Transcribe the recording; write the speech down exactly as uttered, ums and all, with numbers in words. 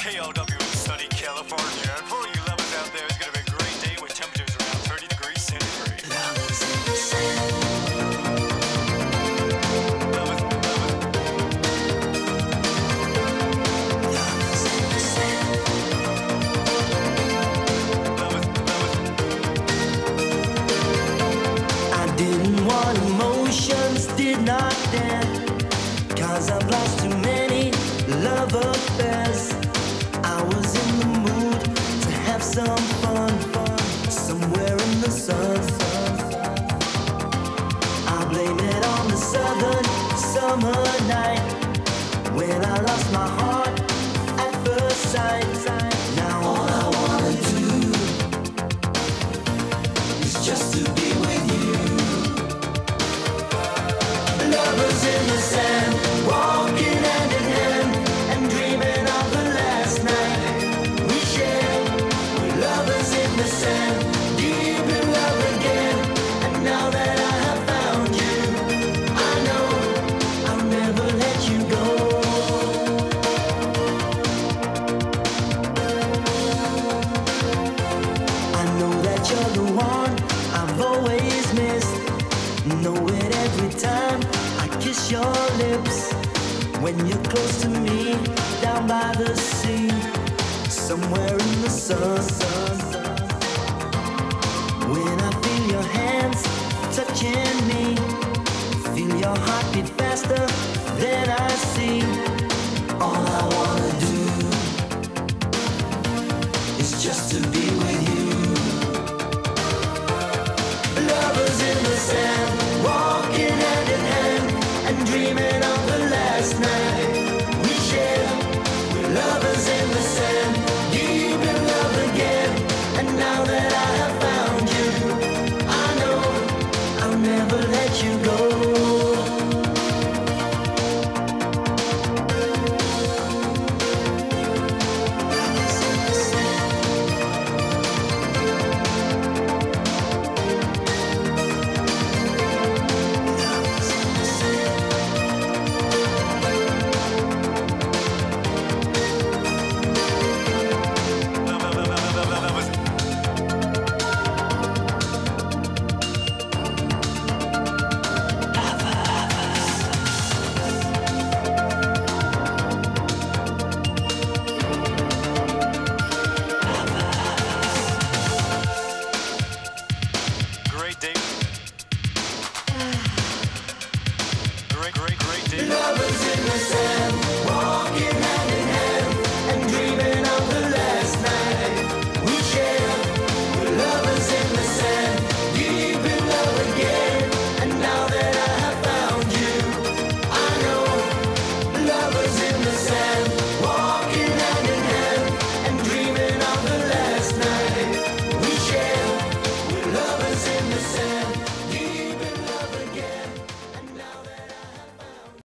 K L W in sunny California. And for all you lovers out there, it's going to be a great day with temperatures around thirty degrees centigrade. Lovers in the sand. Lovers, lovers. Lovers in the sand. Lovers, lovers. I didn't want emotions, did not dare. Cause I've lost too many love affairs. I was in the mood to have some fun, fun somewhere in the sun. I blame it on the southern summer night when I lost my heart at first sight. Now all I wanna do is just to be with you. Lovers in the sand, walking hand in hand and dreaming of the last night we shared. We're lovers in the sand, deep in love again. And now that I have found you, I know I'll never let you go. I know that you're the one I've always missed. Know it every time I kiss your lips. When you're close to me, down by the sea, somewhere in the sun. When I feel your hands touching me, feel your heart beat faster than I see.